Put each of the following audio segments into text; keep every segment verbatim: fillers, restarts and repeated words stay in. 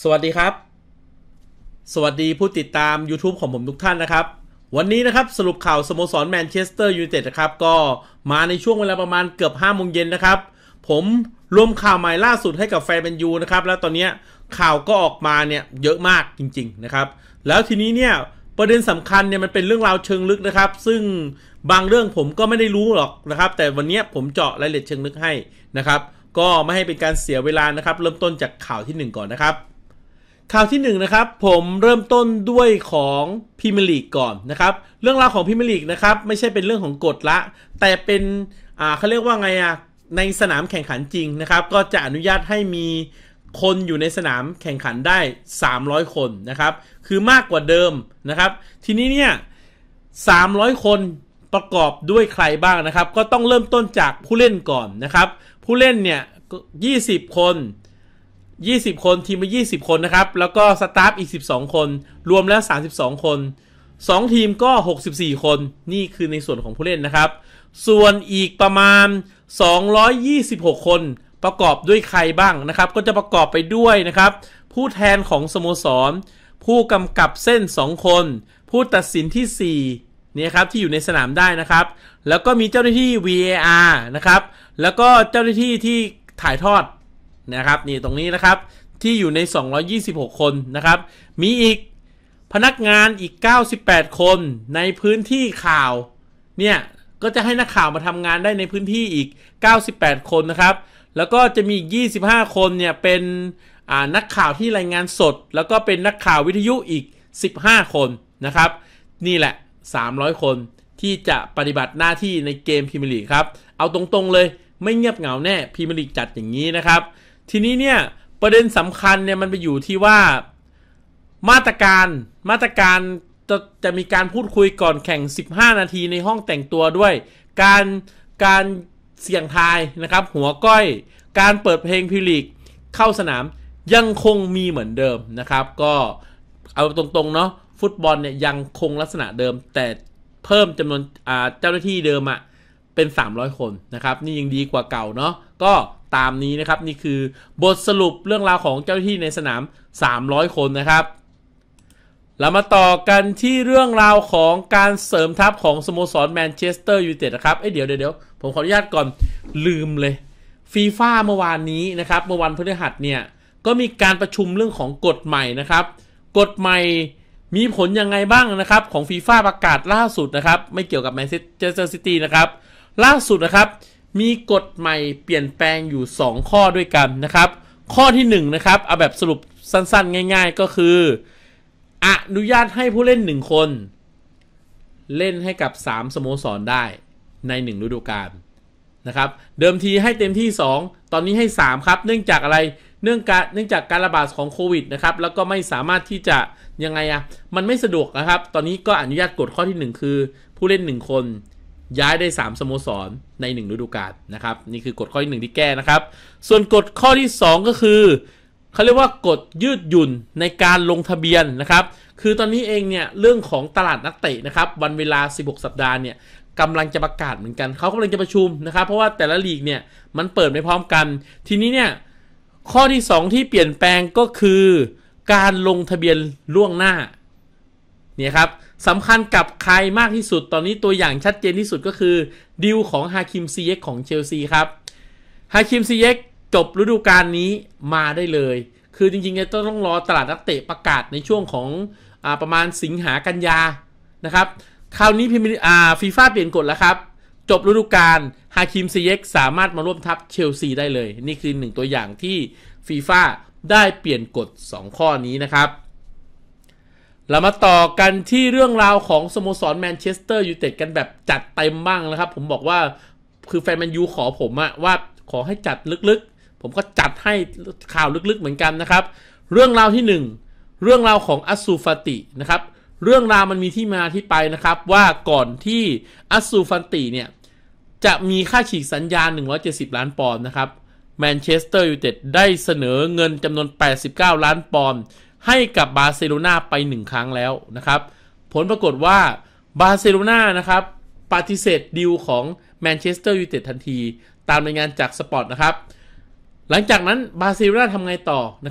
สวัสดีครับสวัสดีผู้ติดตาม YouTube ของผมทุกท่านนะครับวันนี้นะครับสรุปข่าวสโมสรแมนเชสเตอร์ยูไนเต็ดนะครับก็มาในช่วงเวลาประมาณเกือบห้าโมงเย็นนะครับผมรวมข่าวใหม่ล่าสุดให้กับแฟนแมนยูนะครับแล้วตอนนี้ข่าวก็ออกมาเนี่ยเยอะมากจริงๆนะครับแล้วทีนี้เนี่ยประเด็นสำคัญเนี่ยมันเป็นเรื่องราวเชิงลึกนะครับซึ่งบางเรื่องผมก็ไม่ได้รู้หรอกนะครับแต่วันนี้ผมเจาะรายละเอียดเชิงลึกให้นะครับก็ไม่ให้เป็นการเสียเวลานะครับเริ่มต้นจากข่าวที่หนึ่งก่อนนะครับข่าวที่หนึ่งนะครับผมเริ่มต้นด้วยของพรีเมียร์ลีกก่อนนะครับเรื่องราวของพรีเมียร์ลีกนะครับไม่ใช่เป็นเรื่องของกฎละแต่เป็นอ่าเขาเรียกว่าไงอ่ะในสนามแข่งขันจริงนะครับก็จะอนุญาตให้มีคนอยู่ในสนามแข่งขันได้สามร้อยคนนะครับคือมากกว่าเดิมนะครับทีนี้เนี่ยสามร้อยคนประกอบด้วยใครบ้างนะครับก็ต้องเริ่มต้นจากผู้เล่นก่อนนะครับผู้เล่นเนี่ยยี่สิบคนยี่สิบคนทีมละยี่สิบคนนะครับแล้วก็สตาฟอีกสิบสองคนรวมแล้วสามสิบสองคนสองทีมก็หกสิบสี่คนนี่คือในส่วนของผู้เล่นนะครับส่วนอีกประมาณสองร้อยยี่สิบหกคนประกอบด้วยใครบ้างนะครับก็จะประกอบไปด้วยนะครับผู้แทนของสโมสรผู้กำกับเส้นสองคนผู้ตัดสินที่สี่เนี่ยครับที่อยู่ในสนามได้นะครับแล้วก็มีเจ้าหน้าที่ วี เอ อาร์ นะครับแล้วก็เจ้าหน้าที่ที่ถ่ายทอดนะครับนี่ตรงนี้นะครับที่อยู่ในสองร้อยยี่สิบหกคนนะครับมีอีกพนักงานอีกเก้าสิบแปดคนในพื้นที่ข่าวเนี่ยก็จะให้นักข่าวมาทำงานได้ในพื้นที่อีกเก้าสิบแปดคนนะครับแล้วก็จะมีอีกยี่สิบห้าคนเนี่ยเป็นอ่านักข่าวที่รายงานสดแล้วก็เป็นนักข่าววิทยุอีกสิบห้าคนนะครับนี่แหละสามร้อยคนที่จะปฏิบัติหน้าที่ในเกมพรีเมียร์ลีกครับเอาตรงๆเลยไม่เงียบเหงาแน่พรีเมียร์ลีกจัดอย่างนี้นะครับทีนี้เนี่ยประเด็นสำคัญเนี่ยมันไปอยู่ที่ว่ามาตรการมาตรการจะจะมีการพูดคุยก่อนแข่งสิบห้านาทีในห้องแต่งตัวด้วยการการเสี่ยงทายนะครับหัวก้อยการเปิดเพลงพรีเมียร์ลีกเข้าสนามยังคงมีเหมือนเดิมนะครับก็เอาตรงๆเนาะฟุตบอลเนี่ยยังคงลักษณะเดิมแต่เพิ่มจำนวนอ่าเจ้าหน้าที่เดิมอะเป็นสามร้อยคนนะครับนี่ยังดีกว่าเก่าเนาะก็ตามนี้นะครับนี่คือบทสรุปเรื่องราวของเจ้าหน้าที่ในสนามสามร้อยคนนะครับเรามาต่อกันที่เรื่องราวของการเสริมทัพของสโมสรแมนเชสเตอร์ยูไนเต็ดนะครับเอ้ยเดี๋ยวเดี๋ยวผมขออนุญาตก่อนลืมเลยฟีฟ่าเมื่อวานนี้นะครับเมื่อวันพฤหัสเนี่ยก็มีการประชุมเรื่องของกฎใหม่นะครับกฎใหม่มีผลยังไงบ้างนะครับของฟีฟ่าประกาศล่าสุดนะครับไม่เกี่ยวกับแมนเชสเตอร์ซิตี้นะครับล่าสุดนะครับมีกฎใหม่เปลี่ยนแปลงอยู่สองข้อด้วยกันนะครับข้อที่หนึ่งนะครับเอาแบบสรุปสั้นๆง่ายๆก็คืออนุญาตให้ผู้เล่นหนึ่งคนเล่นให้กับสามสโมสรได้ในหนึ่งฤดูกาลนะครับเดิมทีให้เต็มที่สองตอนนี้ให้สามครับเนื่องจากอะไรเนื่องจากเนื่องจากการระบาดของโควิดนะครับแล้วก็ไม่สามารถที่จะยังไงอะมันไม่สะดวกนะครับตอนนี้ก็อนุญาตกฎข้อที่หนึ่งคือผู้เล่นหนึ่งคนย้ายได้สามสโมสรในหนึ่งฤดูกาลนะครับนี่คือกฎข้อที่หนึ่งที่แก้นะครับส่วนกฎข้อที่สองก็คือเขาเรียกว่ากฎยืดหยุ่นในการลงทะเบียนนะครับคือตอนนี้เองเนี่ยเรื่องของตลาดนักเตะนะครับวันเวลาสิบหกสัปดาห์เนี่ยกำลังจะประกาศเหมือนกันเขากำลังจะประชุมนะครับเพราะว่าแต่ละลีกเนี่ยมันเปิดไม่พร้อมกันทีนี้เนี่ยข้อที่สองที่เปลี่ยนแปลงก็คือการลงทะเบียนล่วงหน้าเนี่ยครับสำคัญกับใครมากที่สุดตอนนี้ตัวอย่างชัดเจนที่สุดก็คือดีลของฮาคิมซีเย็กของเชลซีครับฮาคิมซีเย็กจบฤดูกาลนี้มาได้เลยคือจริงๆจะต้องรอตลาดนักเตะประกาศในช่วงของอ่าประมาณสิงหากันยานะครับคราวนี้พิมพ์อ่าฟีฟ่าเปลี่ยนกฎแล้วครับจบฤดูกาลฮาคิมซีเย็กสามารถมาร่วมทัพเชลซีได้เลยนี่คือหนึ่งตัวอย่างที่ฟีฟ่าได้เปลี่ยนกฎสองข้อนี้นะครับเรามาต่อกันที่เรื่องราวของสโมสรแมนเชสเตอร์ยูไนเต็ดกันแบบจัดเต็มบ้างนะครับผมบอกว่าคือแฟนแมนยูขอผมอะว่าขอให้จัดลึกๆผมก็จัดให้ข่าวลึกๆเหมือนกันนะครับเรื่องราวที่หนึ่งเรื่องราวของอัสซูฟาตินะครับเรื่องราวมันมีที่มาที่ไปนะครับว่าก่อนที่อัสซูฟาติเนี่ยจะมีค่าฉีกสัญญาหนึ่งร้อยเจ็ดสิบล้านปอนด์นะครับแมนเชสเตอร์ยูไนเต็ดได้เสนอเงินจำนวนแปดสิบเก้าล้านปอนด์ให้กับบาร์เซโลนาไปหนึ่งครั้งแล้วนะครับผลปรากฏว่าบาร์เซโลนานะครับปฏิเสธดีลของแมนเชสเตอร์ยูไนเต็ดทันทีตามรายงานจากสปอร์ตนะครับหลังจากนั้นบาร์เซโลนาทำไงต่อนะครับ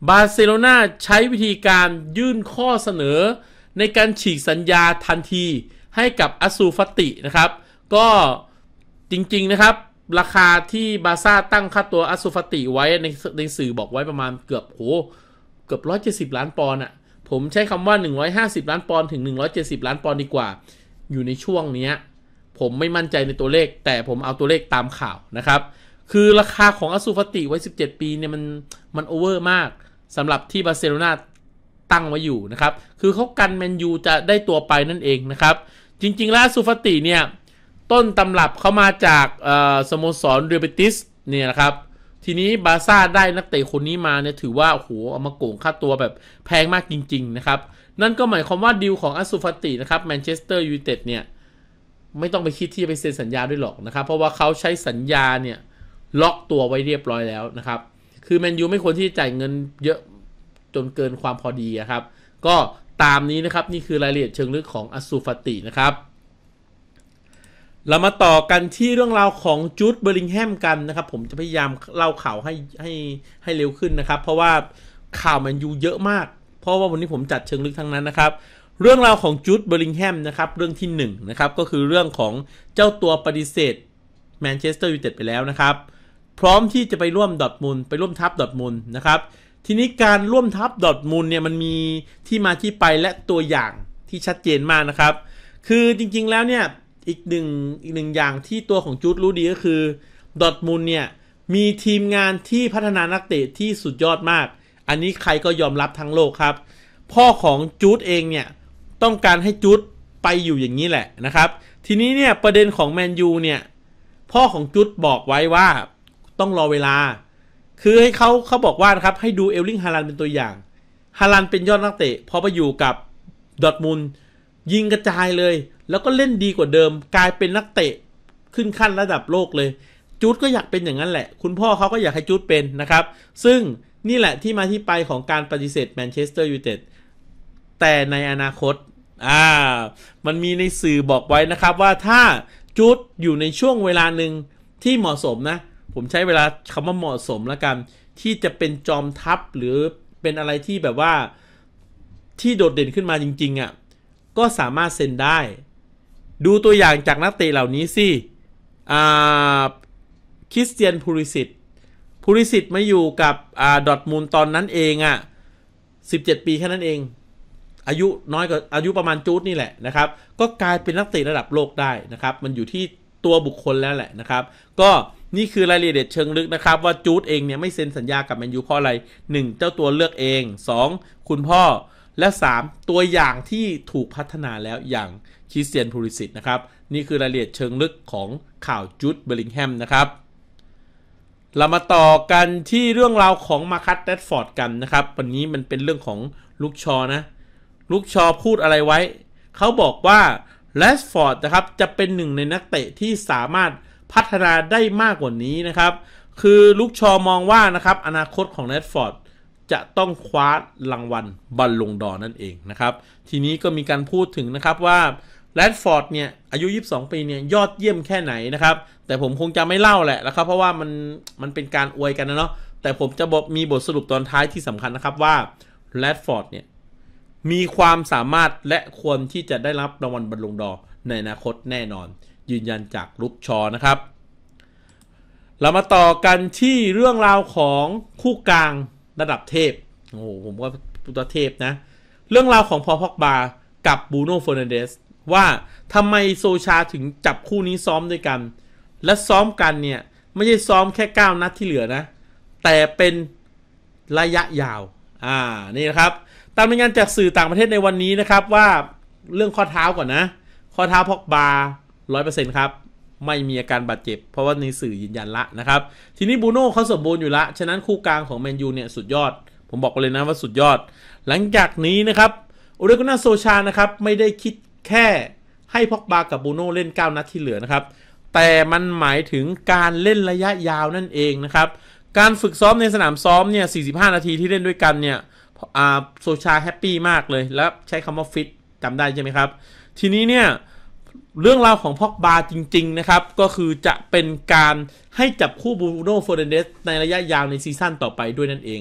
บาร์เซโลนาใช้วิธีการยื่นข้อเสนอในการฉีกสัญญาทันทีให้กับอัสซูฟาตินะครับก็จริงๆนะครับราคาที่บาร์ซ่าตั้งค่าตัวอัสซูฟาติไว้ในในสื่อบอกไว้ประมาณเกือบโหเกือบหนึ่งร้อยเจ็ดสิบล้านปอนด์อ่ะผมใช้คำว่าหนึ่งร้อยห้าสิบล้านปอนด์ถึงหนึ่งร้อยเจ็ดสิบล้านปอนด์ดีกว่าอยู่ในช่วงนี้ผมไม่มั่นใจในตัวเลขแต่ผมเอาตัวเลขตามข่าวนะครับคือราคาของอัสซูฟาติไว้สิบเจ็ดปีเนี่ยมันมันโอเวอร์มากสำหรับที่บาร์เซโลนาตั้งไว้อยู่นะครับคือเขากันแมนยูจะได้ตัวไปนั่นเองนะครับจริงๆแล้วอัสซูฟาติเนี่ยต้นตำรับเขามาจากสโมสรเรอัลเบติสเนี่ยนะครับทีนี้บาร์ซ่าได้นักเตะคนนี้มาเนี่ยถือว่าโอ้โหเอามาโกงค่าตัวแบบแพงมากจริงๆนะครับนั่นก็หมายความว่าดีลของอัสซูฟาตินะครับแมนเชสเตอร์ยูไนเต็ดเนี่ยไม่ต้องไปคิดที่จะไปเซ็นสัญญาด้วยหรอกนะครับเพราะว่าเขาใช้สัญญาเนี่ยล็อกตัวไว้เรียบร้อยแล้วนะครับคือแมนยูไม่ควรที่จะจ่ายเงินเยอะจนเกินความพอดีครับก็ตามนี้นะครับนี่คือรายละเอียดเชิงลึกของอัสซูฟาตินะครับเรามาต่อกันที่เรื่องราวของจูดเบอร์ลิงแฮมกันนะครับผมจะพยายามเล่าข่าวให้ให้ให้เร็วขึ้นนะครับเพราะว่าข่าวแมนยูเยอะมากเพราะว่าวันนี้ผมจัดเชิงลึกทั้งนั้นนะครับเรื่องราวของจูดเบอร์ลิงแฮมนะครับเรื่องที่หนึ่งนะครับก็คือเรื่องของเจ้าตัวปฏิเสธแมนเชสเตอร์ยูไนเต็ดไปแล้วนะครับพร้อมที่จะไปร่วมดอร์ทมุนด์ไปร่วมทัพดอร์ทมุนด์นะครับทีนี้การร่วมทัพดอร์ทมุนด์เนี่ยมันมีที่มาที่ไปและตัวอย่างที่ชัดเจนมากนะครับคือจริงๆแล้วเนี่ยอีกหนึ่งอีกหนึ่งอย่างที่ตัวของจูดรู้ดีก็คือดอร์ทมุนด์เนี่ยมีทีมงานที่พัฒนานักเตะที่สุดยอดมากอันนี้ใครก็ยอมรับทั้งโลกครับพ่อของจูดเองเนี่ยต้องการให้จูดไปอยู่อย่างนี้แหละนะครับทีนี้เนี่ยประเด็นของแมนยูเนี่ยพ่อของจูดบอกไว้ว่าต้องรอเวลาคือให้เขาเขาบอกว่านะครับให้ดูเอลลิงฮาลันเป็นตัวอย่างฮาลันเป็นยอดนักเตะพอไปอยู่กับดอร์ทมุนด์ยิงกระจายเลยแล้วก็เล่นดีกว่าเดิมกลายเป็นนักเตะขึ้นขั้นระดับโลกเลยจูดก็อยากเป็นอย่างนั้นแหละคุณพ่อเขาก็อยากให้จูดเป็นนะครับซึ่งนี่แหละที่มาที่ไปของการปฏิเสธแมนเชสเตอร์ยูไนเต็ดแต่ในอนาคตอ่ามันมีในสื่อบอกไว้นะครับว่าถ้าจูดอยู่ในช่วงเวลาหนึ่งที่เหมาะสมนะผมใช้เวลาคำว่าเหมาะสมแล้วกันที่จะเป็นจอมทัพหรือเป็นอะไรที่แบบว่าที่โดดเด่นขึ้นมาจริงๆอ่ะก็สามารถเซ็นได้ดูตัวอย่างจากนักเตะเหล่านี้สิอ่าคริสเตียนพูริสิตพูริสิตมาอยู่กับอ่าดอร์ทมุนด์ตอนนั้นเองอ่ะสิบเจ็ดปีแค่นั้นเองอายุน้อยกว่าอายุประมาณจูดนี่แหละนะครับก็กลายเป็นนักเตะระดับโลกได้นะครับมันอยู่ที่ตัวบุคคลแล้วแหละนะครับก็นี่คือรายละเอียดเชิงลึกนะครับว่าจูดเองเนี่ยไม่เซ็นสัญญากับแมนยูเพราะอะไรหนึ่งเจ้าตัวเลือกเองสองคุณพ่อและสามตัวอย่างที่ถูกพัฒนาแล้วอย่างคริสเตียนพูริสิตนะครับนี่คือรายละเอียดเชิงลึกของข่าวจูดเบอร์ลิงแฮมนะครับเรามาต่อกันที่เรื่องราวของมาร์คัส แรชฟอร์ดกันนะครับวันนี้มันเป็นเรื่องของลูกชอนะลูกชอพูดอะไรไว้เขาบอกว่าแรชฟอร์ดนะครับจะเป็นหนึ่งในนักเตะที่สามารถพัฒนาได้มากกว่านี้นะครับคือลูกชอมองว่านะครับอนาคตของแรชฟอร์ดจะต้องคว้ารางวัลบัลลงดอร์นั่นเองนะครับทีนี้ก็มีการพูดถึงนะครับว่าแรชฟอร์ดเนี่ยอายุยี่สิบสองปีเนี่ยยอดเยี่ยมแค่ไหนนะครับแต่ผมคงจะไม่เล่าแหละนะครับเพราะว่ามันมันเป็นการอวยกันนะเนาะแต่ผมจะบอกมีบทสรุปตอนท้ายที่สำคัญนะครับว่าแรชฟอร์ดเนี่ยมีความสามารถและควรที่จะได้รับรางวัลบัลลงดอร์ในอนาคตแน่นอนยืนยันจากลูกชอนะครับเรามาต่อกันที่เรื่องราวของคู่กลางระดับเทพโอ้โหผมว่าตัวเทพนะเรื่องราวของพอล พ็อกบากับบรูโน่ เฟอร์นันเดสว่าทำไมโซชาถึงจับคู่นี้ซ้อมด้วยกันและซ้อมกันเนี่ยไม่ใช่ซ้อมแค่เก้านัดที่เหลือนะแต่เป็นระยะยาวอ่านี่นะครับตามรายงานจากสื่อต่างประเทศในวันนี้นะครับว่าเรื่องข้อเท้าก่อนนะข้อเท้าพ็อกบา ร้อยเปอร์เซ็นต์ ครับไม่มีอาการบาดเจ็บเพราะว่าในสื่อยืนยันละนะครับทีนี้บรูโน่เขาสมบูรณ์อยู่ละฉะนั้นคู่กลางของแมนยูเนี่ยสุดยอดผมบอกเลยนะว่าสุดยอดหลังจากนี้นะครับโอเลกุน่าโซชานะครับไม่ได้คิดแค่ให้พ็อกบากับบรูโน่เล่นเก้านัดที่เหลือนะครับแต่มันหมายถึงการเล่นระยะยาวนั่นเองนะครับการฝึกซ้อมในสนามซ้อมเนี่ยสี่สิบห้านาทีที่เล่นด้วยกันเนี่ยอ่าโซชาแฮปปี้มากเลยแล้วใช้คำว่าฟิตจำได้ใช่ไหมครับทีนี้เนี่ยเรื่องราวของพ็อกบาจริงๆนะครับก็คือจะเป็นการให้จับคู่บรูโน่ เฟอร์นันเดสในระยะยาวในซีซั่นต่อไปด้วยนั่นเอง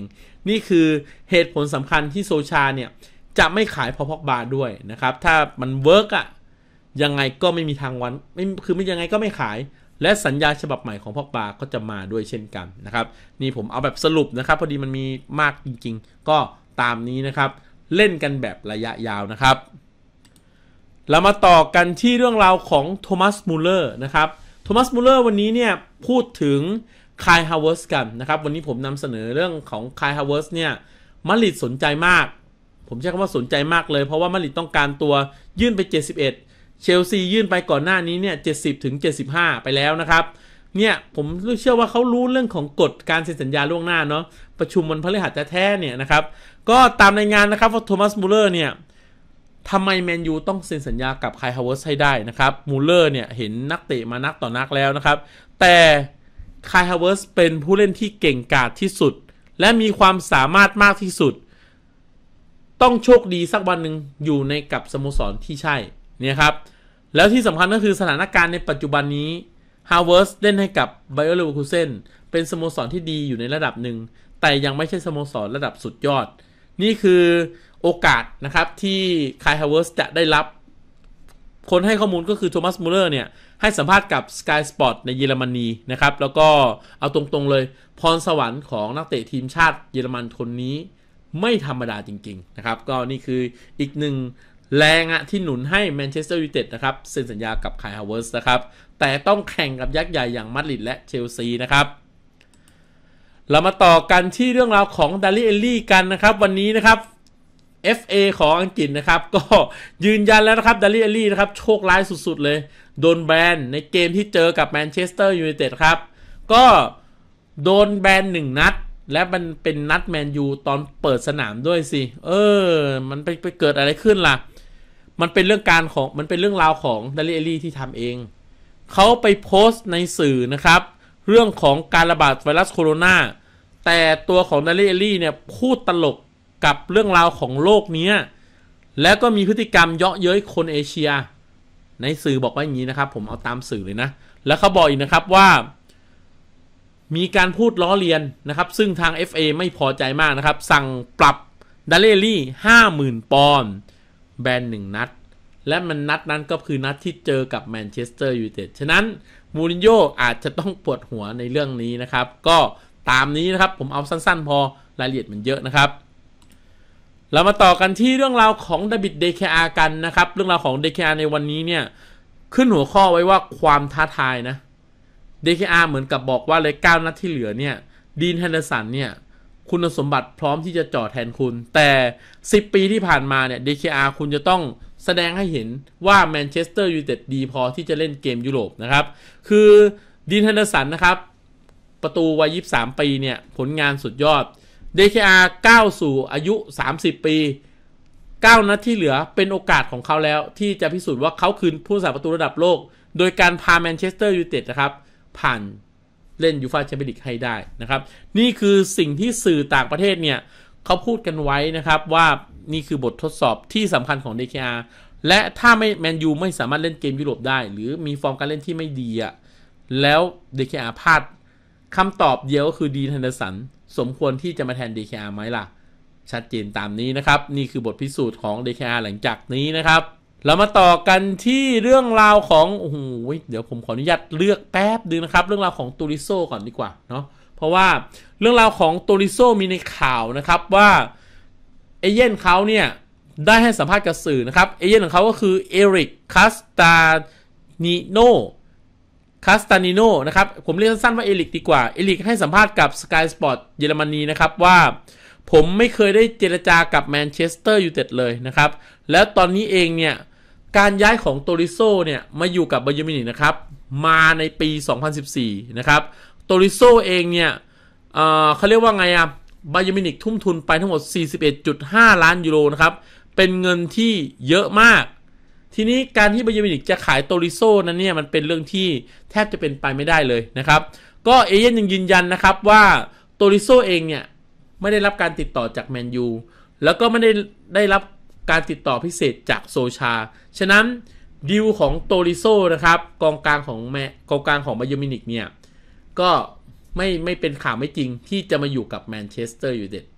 นี่คือเหตุผลสำคัญที่โซชาเนี่ยจะไม่ขายพอพ็อกบาด้วยนะครับถ้ามันเวิร์กอะยังไงก็ไม่มีทางวันไม่คือไม่ยังไงก็ไม่ขายและสัญญาฉบับใหม่ของพ็อกบาก็จะมาด้วยเช่นกันนะครับนี่ผมเอาแบบสรุปนะครับพอดีมันมีมากจริงๆก็ตามนี้นะครับเล่นกันแบบระยะยาวนะครับเรามาต่อกันที่เรื่องราวของโทมัสมูลเลอร์นะครับโทมัสมูลเลอร์วันนี้เนี่ยพูดถึงคายฮาวเวิร์สกันนะครับวันนี้ผมนำเสนอเรื่องของคายฮาวเวิร์สเนี่ยมาดริดสนใจมากผมใช้คำว่าสนใจมากเลยเพราะว่ามาดริดต้องการตัวยื่นไปเจ็ดสิบเอ็ดเชลซียื่นไปก่อนหน้านี้เนี่ยเจ็ดสิบถึงเจ็ดสิบห้าไปแล้วนะครับเนี่ยผมเชื่อว่าเขารู้เรื่องของกฎการเซ็นสัญญาล่วงหน้าเนาะประชุมวันพฤหัสแท้ๆเนี่ยนะครับก็ตามรายงานนะครับว่าโทมัสมูลเลอร์เนี่ยทำไมแมนยูต้องเซ็นสัญญากับคายฮาวเวิร์สให้ได้นะครับมูลเลอร์เนี่ยเห็นนักเตะมานักต่อนักแล้วนะครับแต่คายฮาวเวิร์สเป็นผู้เล่นที่เก่งกาจที่สุดและมีความสามารถมากที่สุดต้องโชคดีสักวันหนึ่งอยู่ในกับสโมสรที่ใช่เนี่ยครับแล้วที่สำคัญก็คือสถานการณ์ในปัจจุบันนี้ฮาวเวิร์สเล่นให้กับไบเออร์เลเวอร์คูเซนเป็นสโมสรที่ดีอยู่ในระดับหนึ่งแต่ยังไม่ใช่สโมสรระดับสุดยอดนี่คือโอกาสนะครับที่คายฮาวเวิร์สจะได้รับคนให้ข้อมูลก็คือโทมัสมูลเลอร์เนี่ยให้สัมภาษณ์กับ Sky Sport ในเยอรมนีนะครับแล้วก็เอาตรงๆเลยพรสวรรค์ของนักเตะทีมชาติเยอรมันคนนี้ไม่ธรรมดาจริงๆนะครับก็นี่คืออีกหนึ่งแรงอะที่หนุนให้แมนเชสเตอร์ยูไนเต็ดนะครับเซ็นสัญญากับคายฮาวเวิร์สนะครับแต่ต้องแข่งกับยักษ์ใหญ่อย่างมาดริดและเชลซีนะครับเรามาต่อกันที่เรื่องราวของดาริเอลลี่กันนะครับวันนี้นะครับ เอฟ เอ ของอังกฤษนะครับก็ยืนยันแล้วนะครับดาริเอลลี่นะครับโชคร้ายสุดๆเลยโดนแบนในเกมที่เจอกับแมนเชสเตอร์ยูไนเต็ดครับก็โดนแบนหนึ่งนัดและมันเป็นนัดแมนยูตอนเปิดสนามด้วยสิเออมันไปไปเกิดอะไรขึ้นล่ะมันเป็นเรื่องการของมันเป็นเรื่องราวของดาริเอลลี่ที่ทำเองเขาไปโพสต์ในสื่อนะครับเรื่องของการระบาดไวรัสโคโรนาแต่ตัวของดาริเอลลี่เนี่ยพูดตลกกับเรื่องราวของโลกนี้แล้วก็มีพฤติกรรมเยาะเย้ยคนเอเชียในสื่อบอกว่าอย่างนี้นะครับผมเอาตามสื่อเลยนะแล้วเขาบอกอีกนะครับว่ามีการพูดล้อเลียนนะครับซึ่งทาง เอฟ เอ ไม่พอใจมากนะครับสั่งปรับดาริเอลลี่ ห้าหมื่น ปอนด์แบนหนึ่งนัดและมันนัดนั้นก็คือนัดที่เจอกับแมนเชสเตอร์ยูไนเต็ดฉะนั้นมูรินโญ่อาจจะต้องปวดหัวในเรื่องนี้นะครับก็ตามนี้นะครับผมเอาสั้นๆพอรายละเอียดมันเยอะนะครับเรามาต่อกันที่เรื่องราวของดาวิด เด เค อาร์ กันนะครับเรื่องราวของ เด เค อาร์ ในวันนี้เนี่ยขึ้นหัวข้อไว้ว่าความท้าทายนะ เด เค อาร์ เหมือนกับบอกว่าเลยเก้านัดที่เหลือเนี่ยดีน แฮนเดอร์สันเนี่ยคุณสมบัติพร้อมที่จะจ่อแทนคุณแต่สิบปีที่ผ่านมาเนี่ย เด เค อาร์ คุณจะต้องแสดงให้เห็นว่าแมนเชสเตอร์ยูไนเต็ดดีพอที่จะเล่นเกมยุโรปนะครับคือดีน แฮนเดอร์สันนะครับประตูวัยยี่สิบสามปีเนี่ยผลงานสุดยอด เด เค อาร์ ก้าวสู่อายุสามสิบปีเก้านัดที่เหลือเป็นโอกาสของเขาแล้วที่จะพิสูจน์ว่าเขาคือผู้รักษาประตูระดับโลกโดยการพาแมนเชสเตอร์ยูไนเต็ดนะครับผ่านเล่นยูฟ่าแชมเปี้ยนลีกให้ได้นะครับนี่คือสิ่งที่สื่อต่างประเทศเนี่ยเขาพูดกันไว้นะครับว่านี่คือบททดสอบที่สำคัญของ เด เค อาร์ และถ้าไม่แมนยูไม่สามารถเล่นเกมยุโรปได้หรือมีฟอร์มการเล่นที่ไม่ดีอ่ะแล้ว เด เค อาร์ พลาดคำตอบเดียวก็คือดีน แฮนเดอร์สันสมควรที่จะมาแทน เด เค อาร์ ไหมล่ะชัดเจนตามนี้นะครับนี่คือบทพิสูจน์ของ เด เค อาร์ หลังจากนี้นะครับเรามาต่อกันที่เรื่องราวของโอ้โหเดี๋ยวผมขออนุญาตเลือกแป๊บนึงนะครับเรื่องราวของตูริโซก่อนดีกว่าเนาะเพราะว่าเรื่องราวของตูริโซมีในข่าวนะครับว่าเอเย่นเขาเนี่ยได้ให้สัมภาษณ์กับสื่อนะครับเอเย่นของเขาก็คือเอริกคาสตานิโนคาสตานิโนนะครับผมเรียกสั้นๆว่าเอริกดีกว่าเอริกให้สัมภาษณ์กับ Sky Sport เยอรมนีนะครับว่าผมไม่เคยได้เจรจากับแมนเชสเตอร์ยูไนเต็ดเลยนะครับแล้วตอนนี้เองเนี่ยการย้ายของโตริโซเนี่ยมาอยู่กับบาเยิร์นมิวนิกนะครับมาในปีสองพันสิบสี่นะครับโตริโซเองเนี่ย เอ่อเขาเรียกว่าไงอะบาเยิร์นมิวนิกทุ่มทุนไปทั้งหมด สี่สิบเอ็ดจุดห้า ล้านยูโรนะครับเป็นเงินที่เยอะมากทีนี้การที่บาเยิร์นมิวนิกจะขายโตริโซนั้นเนี่ยมันเป็นเรื่องที่แทบจะเป็นไปไม่ได้เลยนะครับก็เอเย่นยังยืนยันนะครับว่าโตริโซเองเนี่ยไม่ได้รับการติดต่อจากแมนยูแล้วก็ไม่ได้ได้รับการติดต่อพิเศษจากโซชาฉะนั้นดีลของโตริโซนะครับกองกลางของแมกองกลางของบาเยิร์นมิวนิกเนี่ยก็ไม่ไม่เป็นข่าวไม่จริงที่จะมาอยู่กับแมนเชสเตอร์ยูไนเต็ด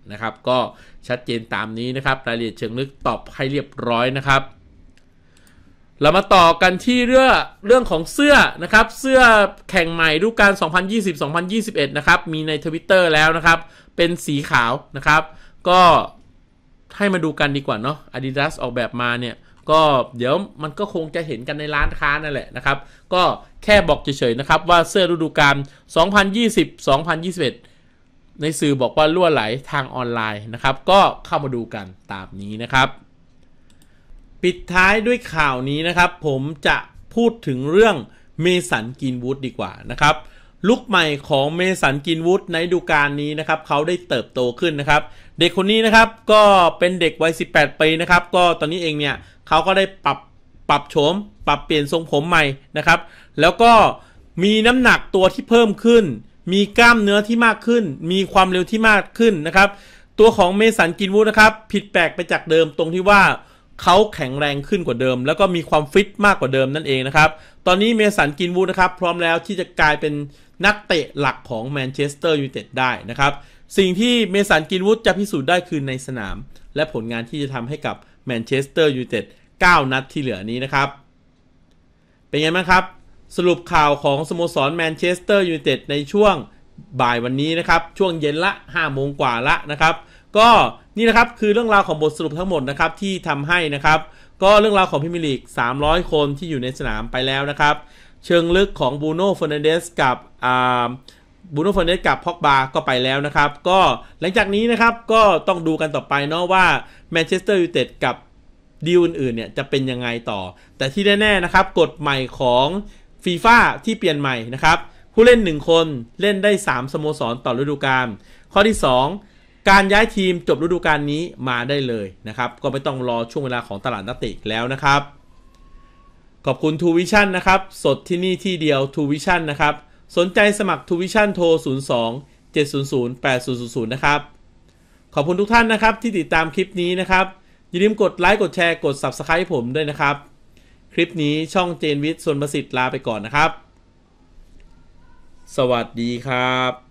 นะครับก็ชัดเจนตามนี้นะครับรายละเอียดเชิงลึกตอบให้เรียบร้อยนะครับเรามาต่อกันที่เรื่องเรื่องของเสื้อนะครับเสื้อแข่งใหม่ฤดูกาล สองพันยี่สิบ สองพันยี่สิบเอ็ด นะครับมีใน Twitter แล้วนะครับเป็นสีขาวนะครับก็ให้มาดูกันดีกว่าเนาะ Adidas ออกแบบมาเนี่ยก็เดี๋ยวมันก็คงจะเห็นกันในร้านค้านั่นแหละนะครับก็แค่บอกเฉยๆนะครับว่าเสื้อฤดูกาล สองพันยี่สิบ สองพันยี่สิบเอ็ด ในสื่อบอกว่ารั่วไหลทางออนไลน์นะครับก็เข้ามาดูกันตามนี้นะครับปิดท้ายด้วยข่าวนี้นะครับผมจะพูดถึงเรื่องเมสันกินวูดดีกว่านะครับลุคใหม่ของเมสันกินวูดในฤดูกาลนี้นะครับเขาได้เติบโตขึ้นนะครับเด็กคนนี้นะครับก็เป็นเด็กวัยสิบแปดปีนะครับก็ตอนนี้เองเนี่ยเขาก็ได้ปรับปรับโฉมปรับเปลี่ยนทรงผมใหม่นะครับแล้วก็มีน้ำหนักตัวที่เพิ่มขึ้นมีกล้ามเนื้อที่มากขึ้นมีความเร็วที่มากขึ้นนะครับตัวของเมสันกินวูดนะครับผิดแปลกไปจากเดิมตรงที่ว่าเขาแข็งแรงขึ้นกว่าเดิมแล้วก็มีความฟิตมากกว่าเดิมนั่นเองนะครับตอนนี้เมสันกินวูดนะครับพร้อมแล้วที่จะกลายเป็นนักเตะหลักของแมนเชสเตอร์ยูไนเต็ดได้นะครับสิ่งที่เมสันกินวูดจะพิสูจน์ได้คือในสนามและผลงานที่จะทำให้กับแมนเชสเตอร์ยูไนเต็ดเก้านัดที่เหลือนี้นะครับเป็นไงบ้างครับสรุปข่าวของสโมสรแมนเชสเตอร์ยูไนเต็ดในช่วงบ่ายวันนี้นะครับช่วงเย็นละห้าโมงกว่าละนะครับก็นี่นะครับคือเรื่องราวของบทสรุปทั้งหมดนะครับที่ทำให้นะครับก็เรื่องราวของพรีเมียร์ลีกสามร้อยคนที่อยู่ในสนามไปแล้วนะครับเชิงลึกของบูโน่ เฟอร์นันเดสกับอ่าบูโน่ เฟอร์นันเดสกับพ็อกบาก็ไปแล้วนะครับก็หลังจากนี้นะครับก็ต้องดูกันต่อไปเนาะว่าแมนเชสเตอร์ยูไนเต็ดกับดีลอื่นๆเนี่ยจะเป็นยังไงต่อแต่ที่แน่ๆนะครับกฎใหม่ของฟีฟ่าที่เปลี่ยนใหม่นะครับผู้เล่นหนึ่งคนเล่นได้สามสโมสรต่อฤดูกาลข้อที่สองการย้ายทีมจบฤดูกาลนี้มาได้เลยนะครับก็ไม่ต้องรอช่วงเวลาของตลาดนักเตะแล้วนะครับขอบคุณ ทู วิชั่น นะครับสดที่นี่ที่เดียว ทู วิชั่น นะครับสนใจสมัคร ทู วิชั่น โทรศูนย์ สอง เจ็ด ศูนย์ ศูนย์ แปด ศูนย์ ศูนย์ ศูนย์นะครับขอบคุณทุกท่านนะครับที่ติดตามคลิปนี้นะครับอย่าลืมกดไลค์กดแชร์กด ซับสไครบ์ ผมด้วยนะครับคลิปนี้ช่องเจนวิทย์ ส่วนประสิทธิ์ลาไปก่อนนะครับสวัสดีครับ